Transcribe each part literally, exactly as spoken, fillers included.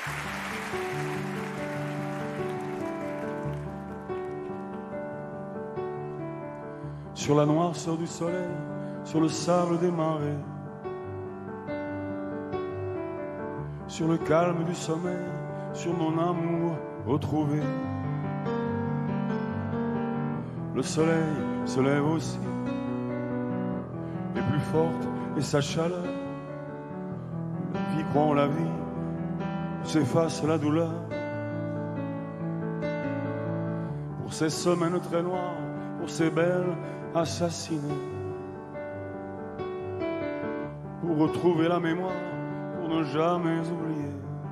Sur la noirceur du soleil, sur le sable des marées, sur le calme du sommeil, sur mon amour retrouvé. Le soleil se lève aussi, et plus forte est sa chaleur. La vie croit en la vie, s'efface la douleur. Pour ces semaines très noires, pour ces belles assassinées, pour retrouver la mémoire, pour ne jamais oublier.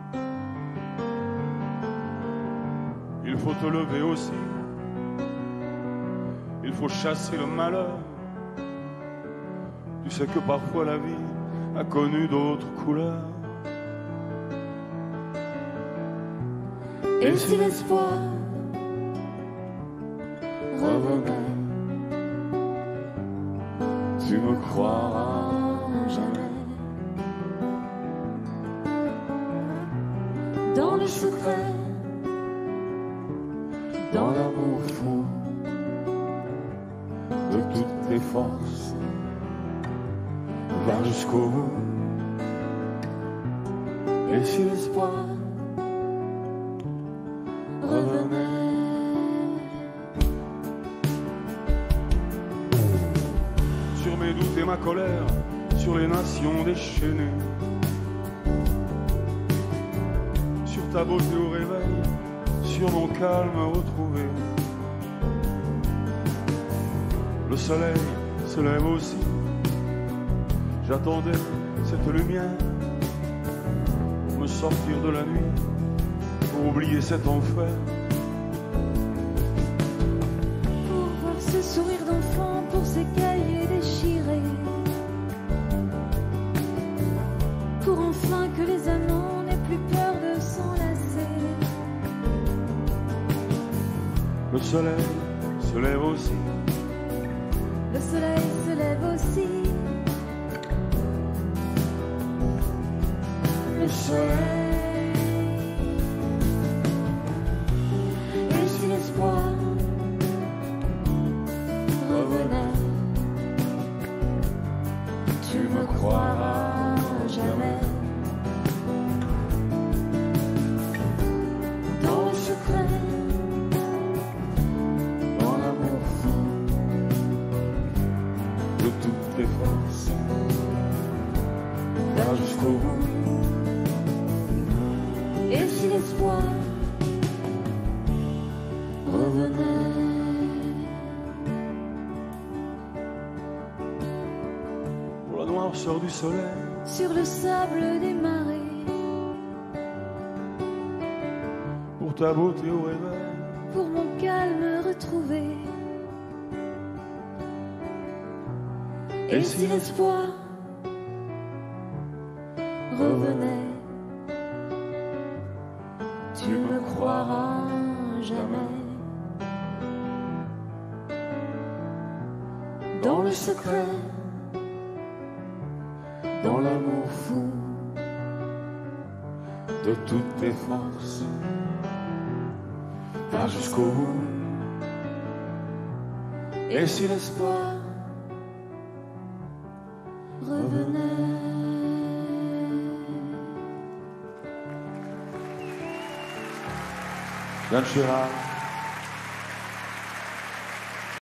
Il faut te lever aussi, il faut chasser le malheur. Tu sais que parfois la vie a connu d'autres couleurs. Et si l'espoir revenait, tu me croiras jamais. Dans le secret, dans l'amour fou de toutes tes forces, va jusqu'au bout. Et si l'espoir revenait, sur mes doutes et ma colère, sur les nations déchaînées, sur ta beauté au réveil, sur mon calme retrouvé. Le soleil se lève aussi, j'attendais cette lumière pour me sortir de la nuit, pour oublier cet enfer. pour voir ce sourire d'enfant, pour ces cahiers déchirés, pour enfin que les amants n'aient plus peur de s'enlacer. Le soleil se lève aussi, Le soleil se lève aussi, le soleil. Et si l'espoir revenait, tu me croiras jamais. Dans le secret, dans l'amour fou de toutes tes forces, va jusqu'au bout. Et si l'espoir revenait, pour la noirceur du soleil, sur le sable des marées, pour ta beauté au réveil, pour mon calme retrouvé. Et si l'espoir revenait, tu me croiras jamais. Dans le secret, dans l'amour fou de toutes tes forces, va jusqu'au bout. et si l'espoir revenait. Yann Chirac.